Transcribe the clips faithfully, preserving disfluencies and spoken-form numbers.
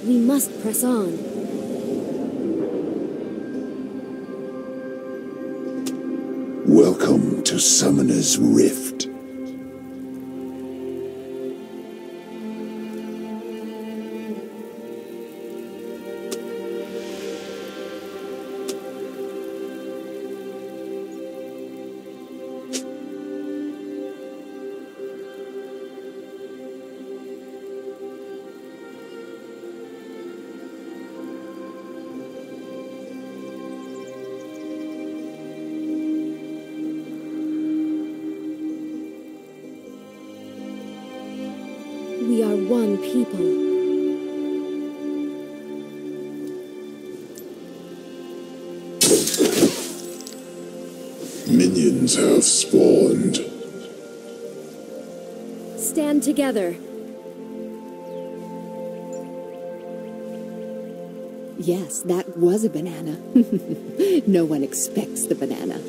We must press on. Welcome to Summoner's Rift. We are one people. Minions have spawned. Stand together. Yes, that was a banana. No one expects the banana.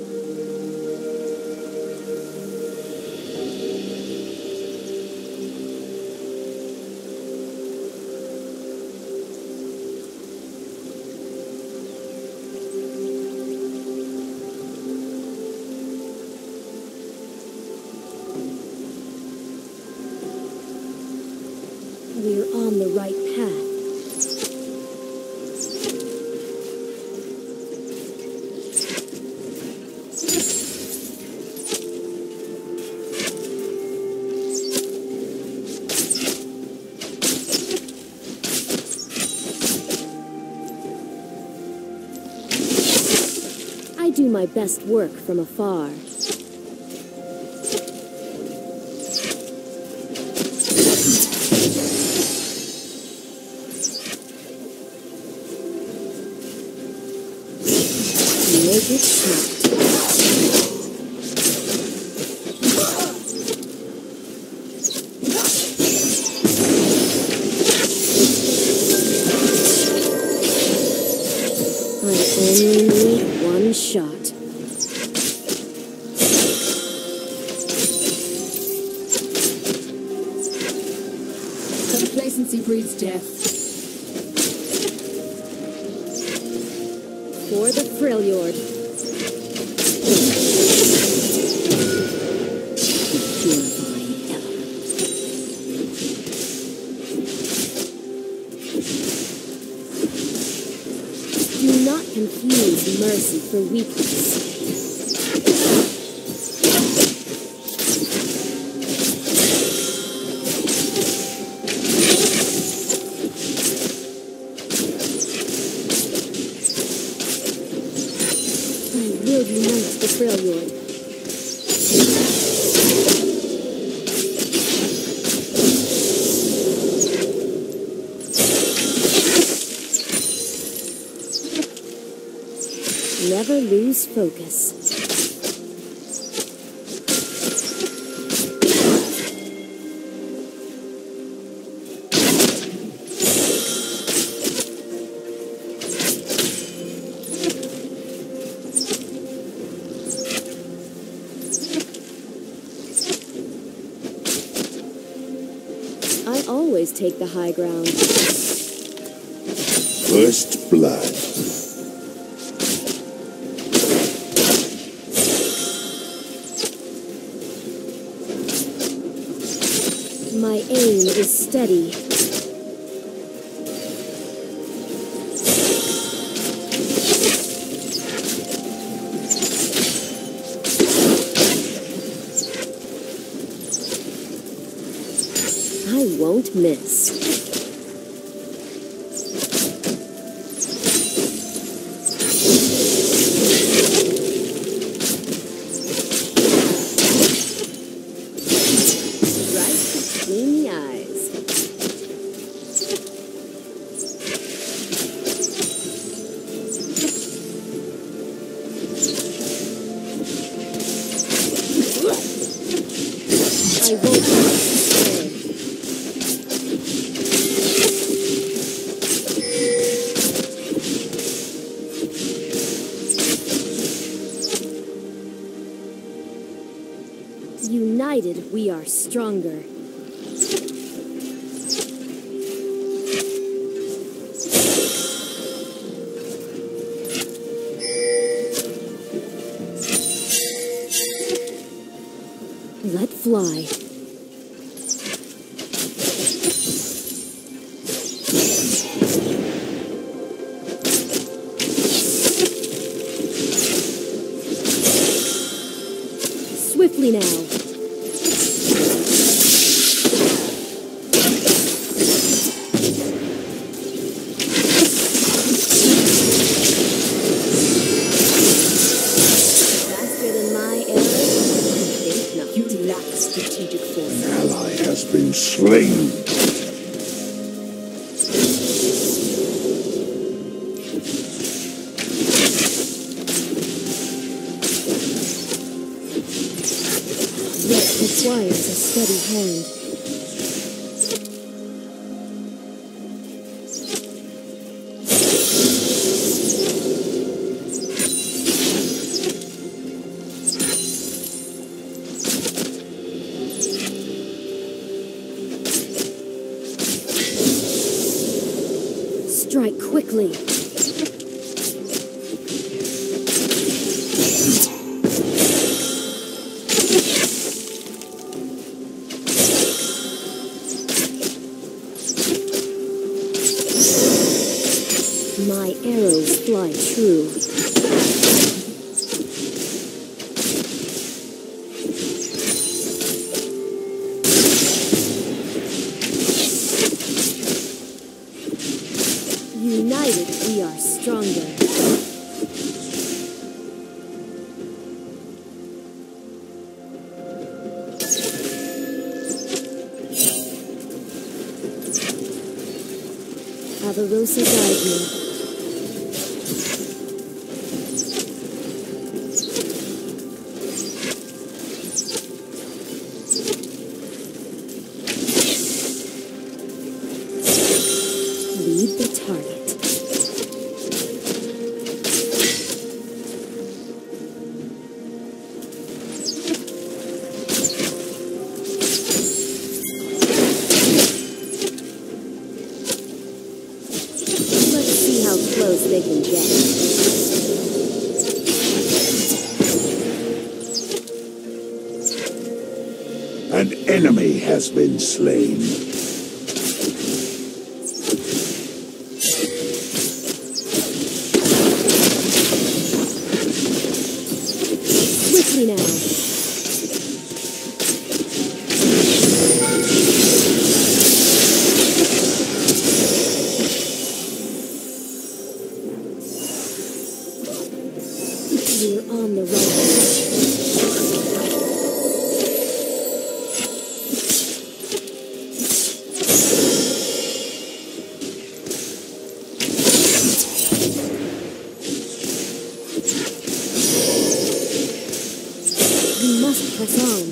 We're on the right path. I do my best work from afar. Make it snap. I only need one shot. Complacency breeds death. For the Freljord. Purifying element. Do not confuse mercy for weakness. Will unite the Freljord. Never lose focus. I always take the high ground. First blood. My aim is steady. I won't miss. Right between the eyes. I won't miss. United, we are stronger. fly. Swiftly now. Been slain. This requires a steady hand. Strike quickly. My arrows fly true. United, we are stronger. Avarosa guide me. Lead the target. How close they can get. An enemy has been slain. Swiftly now. We're on the right. We must press on.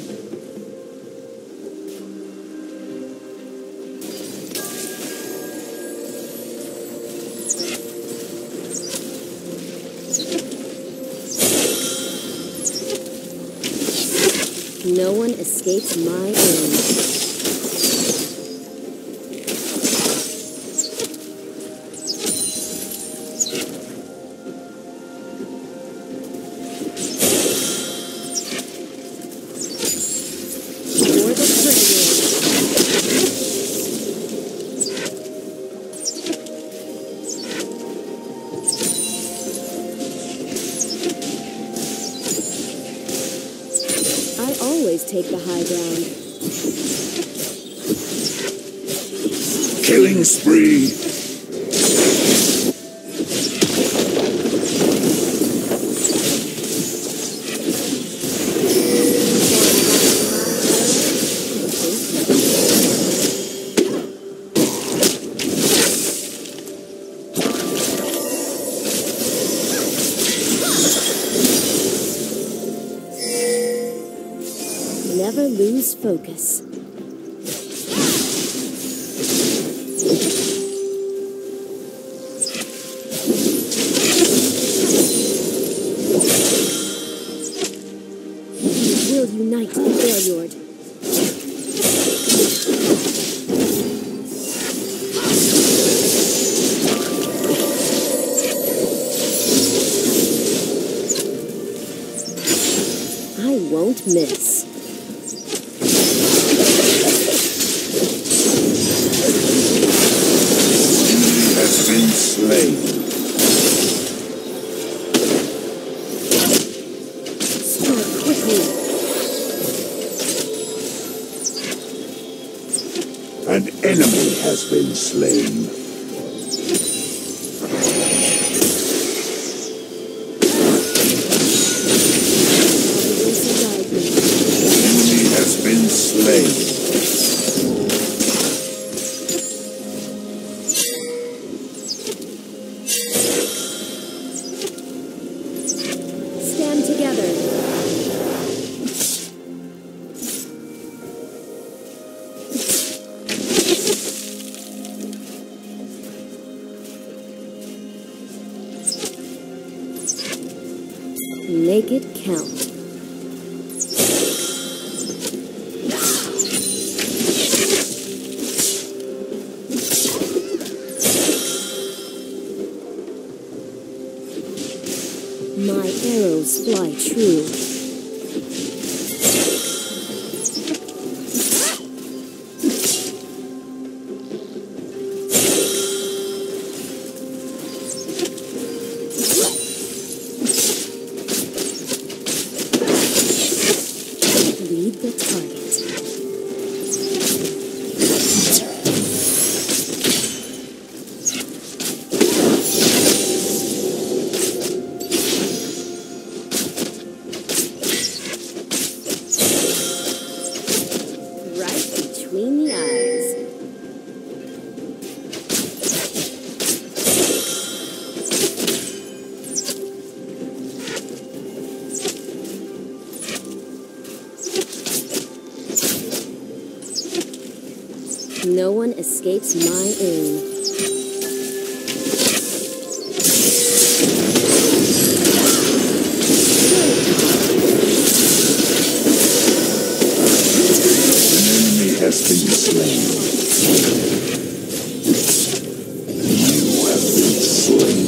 No one escapes my aim. For the treasure. I always take the high ground. Killing spree. Never lose focus. We'll unite the Failord. I won't miss. been slain. Strike quickly. An enemy has been slain. Enemy has been slain. Stand together. Make it count. My arrows fly true. Lead the target. Right between the eyes. No one escapes my aim. An enemy has been slain. You have been slain.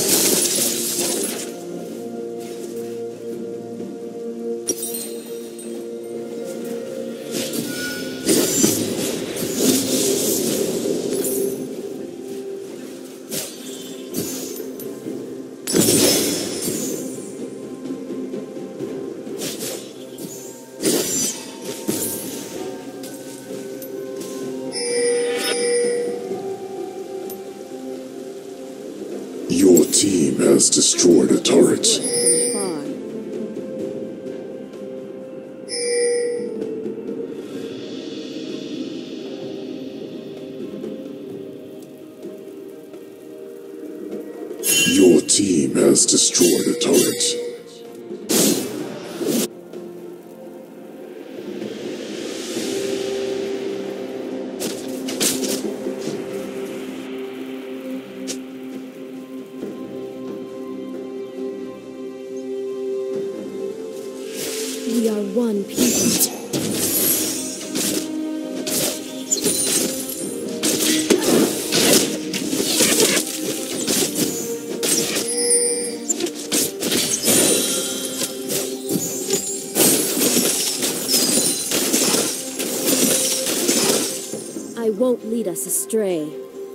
Your team has destroyed a turret. From afar. Your team has destroyed a turret. We are one people. I won't lead us astray.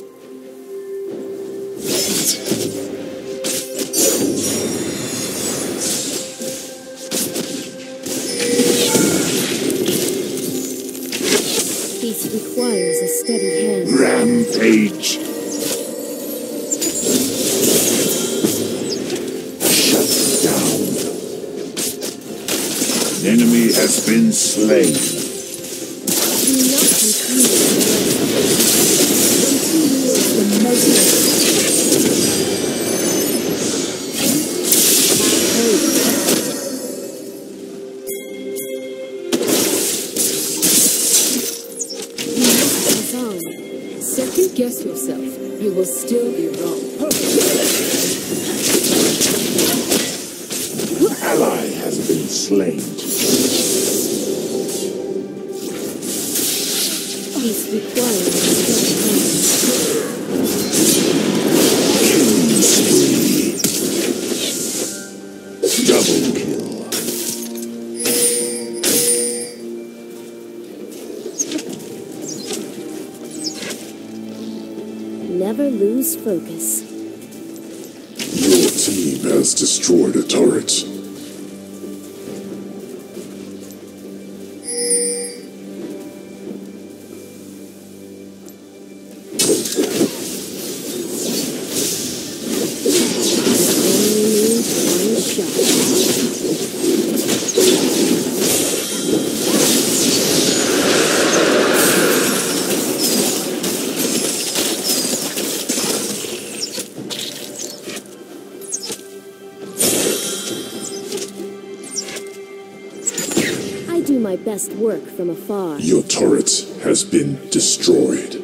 Peace requires a steady hand. Rampage. Shut down. An enemy has been slain. Do not confuse the most. Second guess yourself. You will still be wrong. Ally has been slain. Peace requires a steady hand. Killing spree. Double kill. Never lose focus. Your team has destroyed a turret. My best work from afar. Your turret has been destroyed.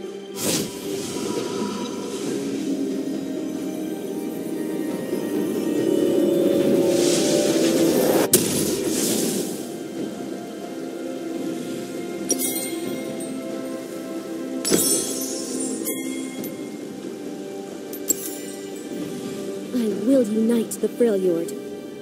I will unite the Freljord.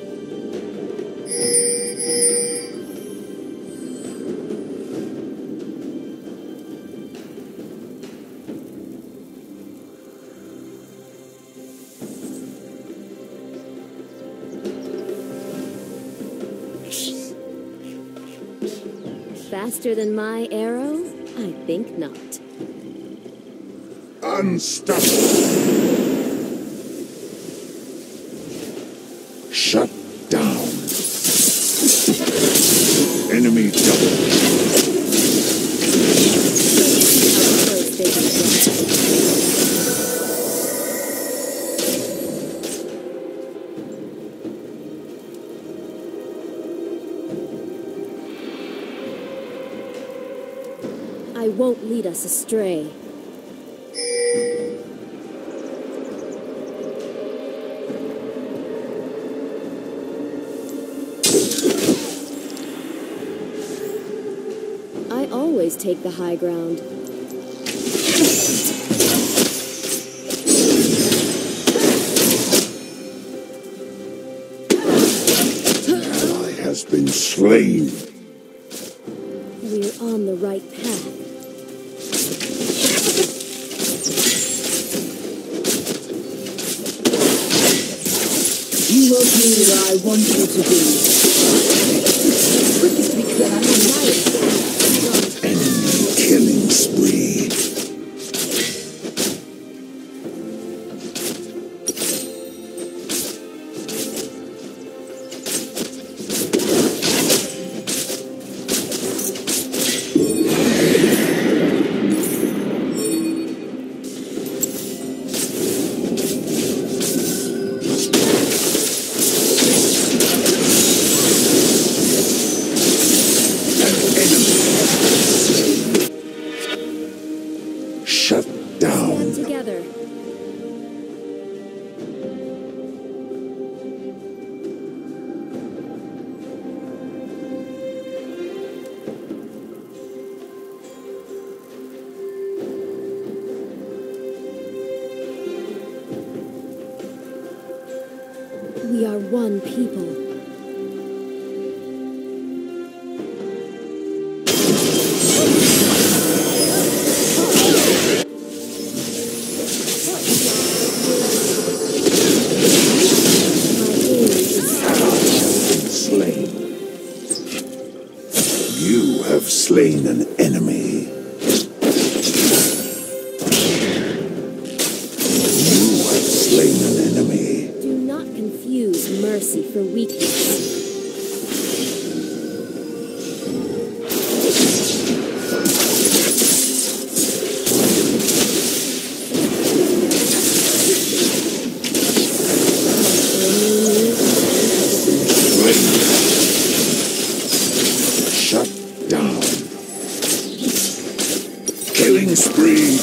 Faster than my arrow? I think not. Unstoppable. Shut down. Enemy double. I won't lead us astray. I always take the high ground. An ally has been slain. We're on the right path. You will be where I want you to be. Could it be that I'm Enemy killing spree. Shut down. Stand together. We are one people. You have slain an enemy. You have slain an enemy. Do not confuse mercy for weakness. Shut down. Killing spree.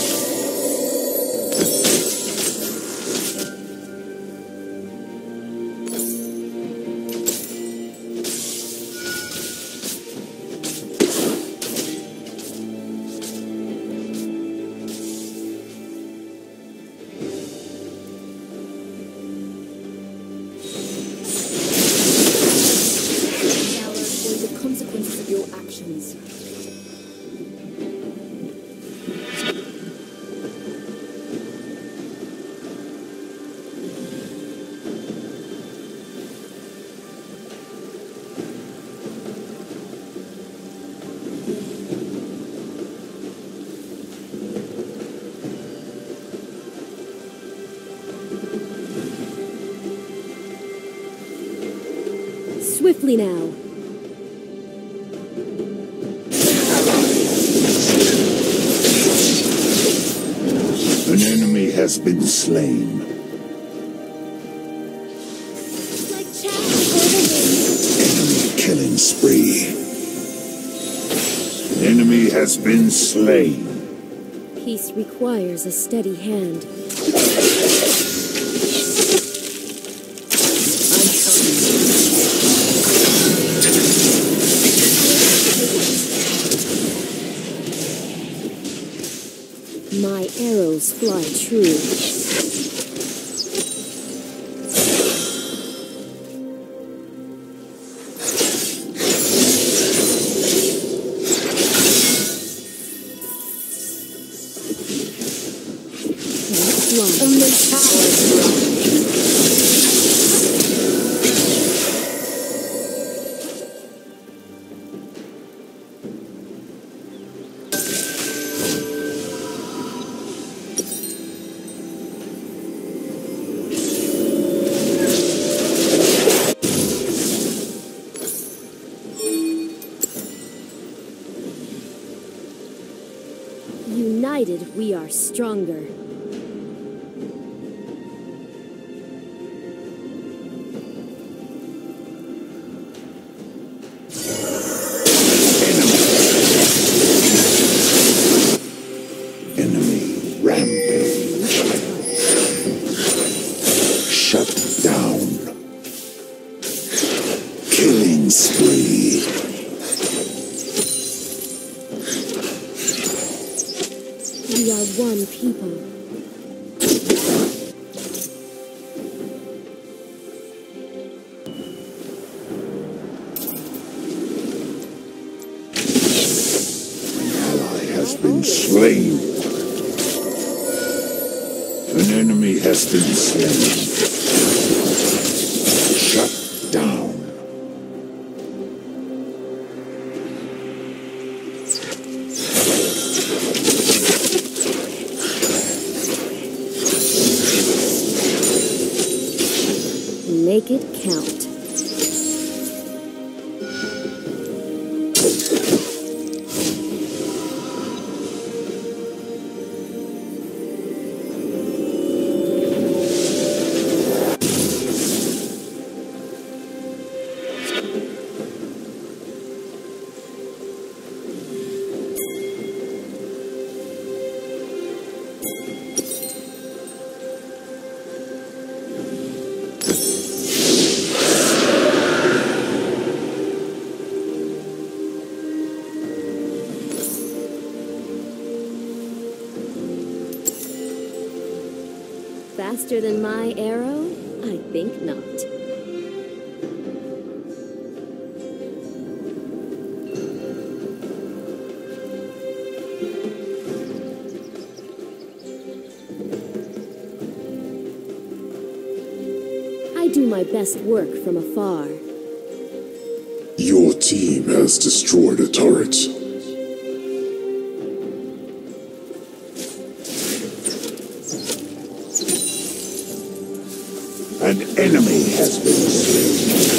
swiftly now. An enemy has been slain. Like chaff before the wind. Enemy killing spree. An enemy has been slain. Peace requires a steady hand. My arrows fly true. United, we are stronger. Enemy rampage. Shut down. Killing spree. We are one people. Been slain. An enemy has been slain. Shut down. Make it count. Faster than my arrow? I think not. I do my best work from afar. Your team has destroyed a turret. An enemy has been slain.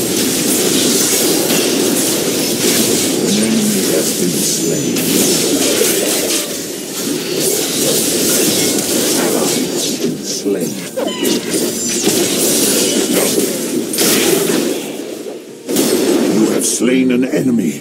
An enemy has been slain. Ally has been slain. You have slain an enemy.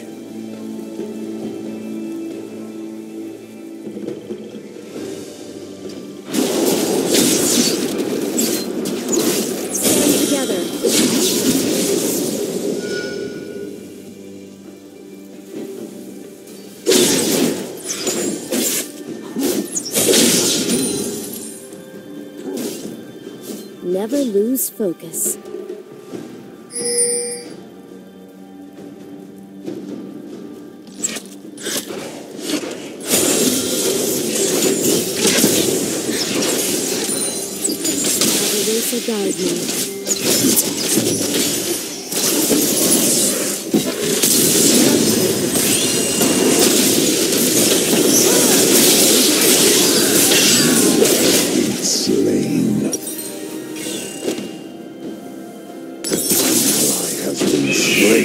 Never lose focus. Averace guide me. Slain.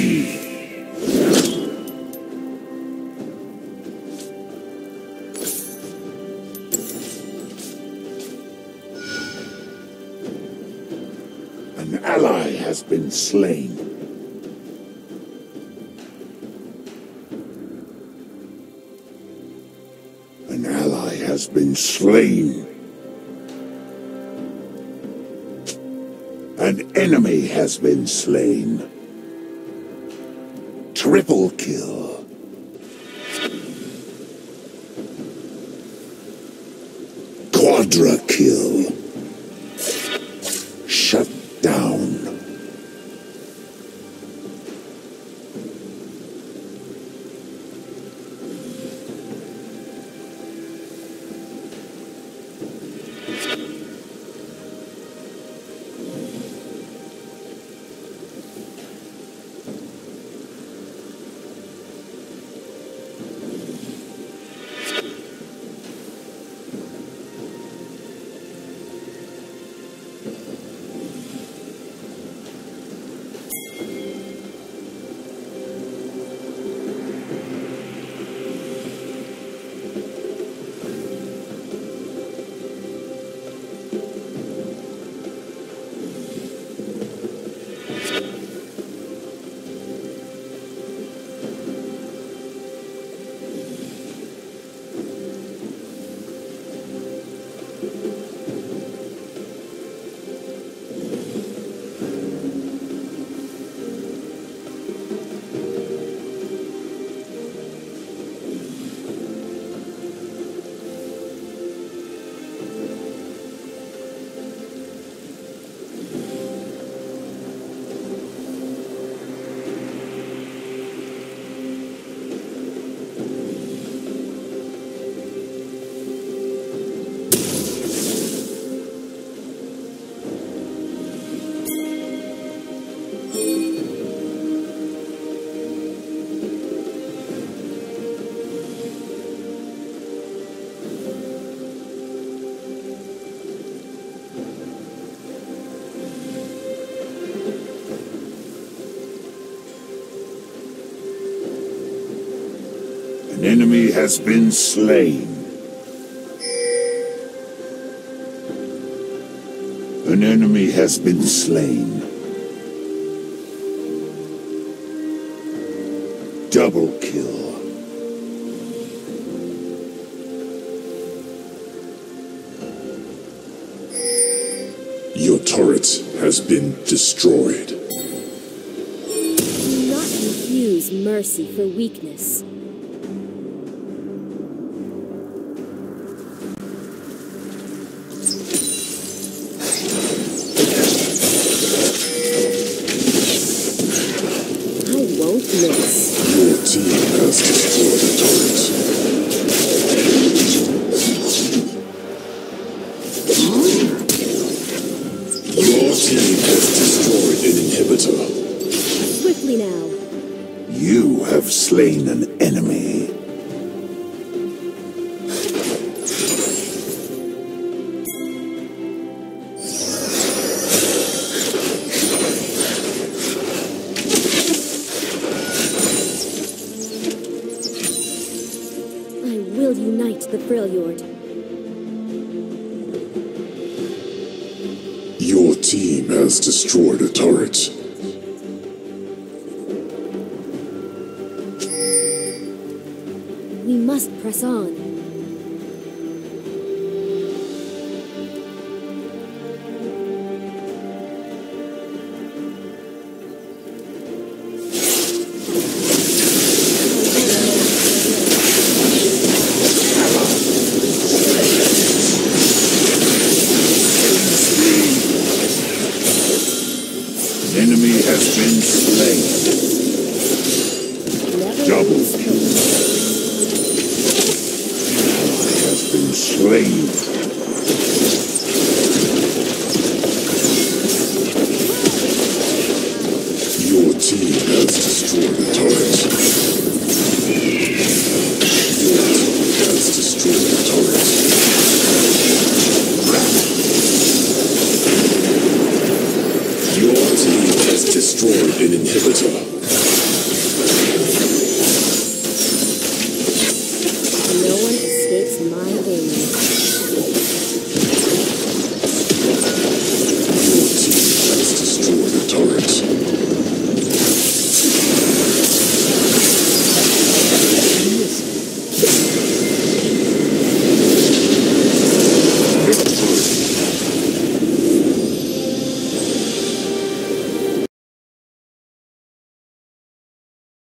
An ally has been slain. An ally has been slain. An enemy has been slain. Triple kill. Quadra kill. Shut down. An enemy has been slain. An enemy has been slain. Double kill. Your turret has been destroyed. Do not confuse mercy for weakness. Miss. Your team has destroyed a turret. Your team has destroyed an inhibitor. Swiftly now. You have slain an enemy. Will unite the Freljord. Your team has destroyed a turret. We must press on. Enemy has been slain.